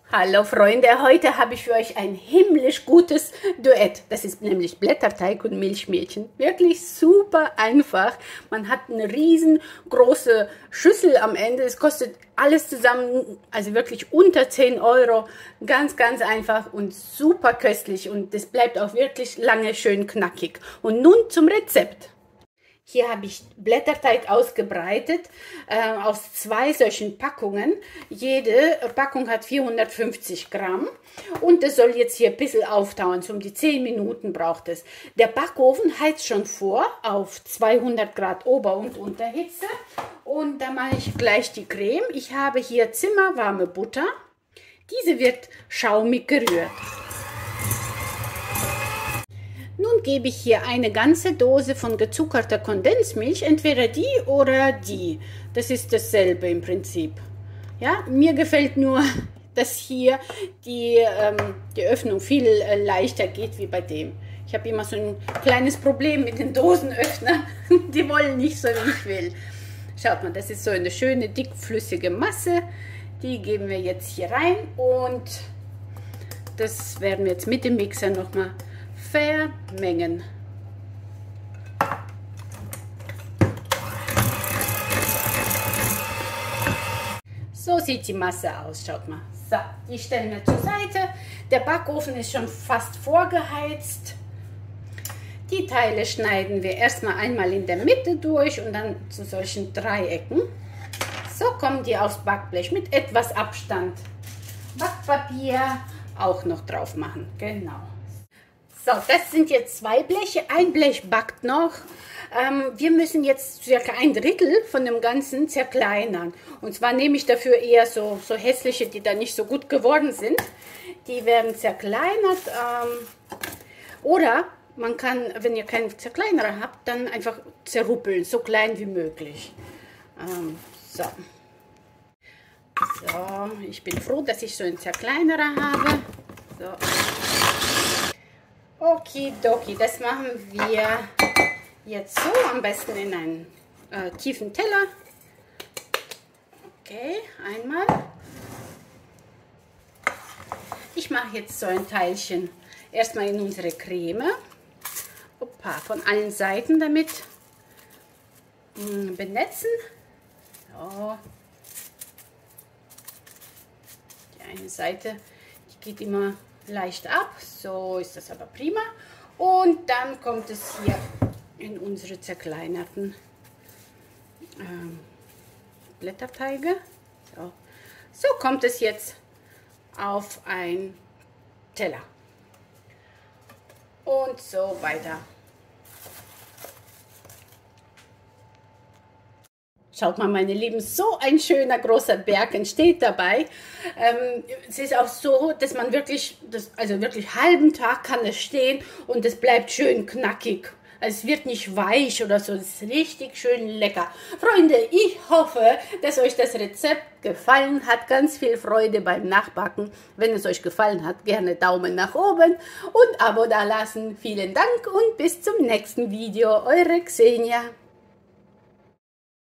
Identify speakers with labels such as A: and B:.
A: Hallo Freunde, heute habe ich für euch ein himmlisch gutes Duett. Das ist nämlich Blätterteig und Milchmädchen. Wirklich super einfach. Man hat eine riesengroße Schüssel am Ende. Es kostet alles zusammen, also wirklich unter 10 Euro. Ganz, ganz einfach und super köstlich. Und es bleibt auch wirklich lange schön knackig. Und nun zum Rezept. Hier habe ich Blätterteig ausgebreitet aus 2 solchen Packungen. Jede Packung hat 450 Gramm und das soll jetzt hier ein bisschen auftauen. So um die 10 Minuten braucht es. Der Backofen heizt schon vor auf 200 Grad Ober- und Unterhitze. Und da mache ich gleich die Creme. Ich habe hier zimmerwarme Butter. Diese wird schaumig gerührt. Nun gebe ich hier eine ganze Dose von gezuckerter Kondensmilch, entweder die oder die. Das ist dasselbe im Prinzip. Ja, mir gefällt nur, dass hier die Öffnung viel leichter geht wie bei dem. Ich habe immer so ein kleines Problem mit den Dosenöffnern. Die wollen nicht so, wie ich will. Schaut mal, das ist so eine schöne, dickflüssige Masse. Die geben wir jetzt hier rein und das werden wir jetzt mit dem Mixer nochmal vermengen. So sieht die Masse aus, schaut mal. So, die stellen wir zur Seite. Der Backofen ist schon fast vorgeheizt. Die Teile schneiden wir erstmal einmal in der Mitte durch und dann zu solchen Dreiecken. So kommen die aufs Backblech mit etwas Abstand. Backpapier auch noch drauf machen, genau. So, das sind jetzt 2 Bleche. Ein Blech backt noch. Wir müssen jetzt circa 1/3 von dem Ganzen zerkleinern. Und zwar nehme ich dafür eher so hässliche, die da nicht so gut geworden sind. Die werden zerkleinert. Oder man kann, wenn ihr keinen Zerkleinerer habt, dann einfach zerruppeln, so klein wie möglich. So, ich bin froh, dass ich so einen Zerkleinerer habe. So. Okidoki, das machen wir jetzt so, am besten in einen tiefen Teller. Okay, einmal. Ich mache jetzt so ein Teilchen erstmal in unsere Creme. Opa, von allen Seiten damit benetzen. So. Die eine Seite, die geht immer leicht ab, so ist das aber prima. Und dann kommt es hier in unsere zerkleinerten Blätterteige. So kommt es jetzt auf einen Teller. Und so weiter. Schaut mal, meine Lieben, so ein schöner großer Berg entsteht dabei. Es ist auch so, dass man wirklich, also wirklich halben Tag kann es stehen und es bleibt schön knackig. Es wird nicht weich oder so, es ist richtig schön lecker. Freunde, ich hoffe, dass euch das Rezept gefallen hat. Ganz viel Freude beim Nachbacken. Wenn es euch gefallen hat, gerne Daumen nach oben und Abo da lassen. Vielen Dank und bis zum nächsten Video. Eure Xenia.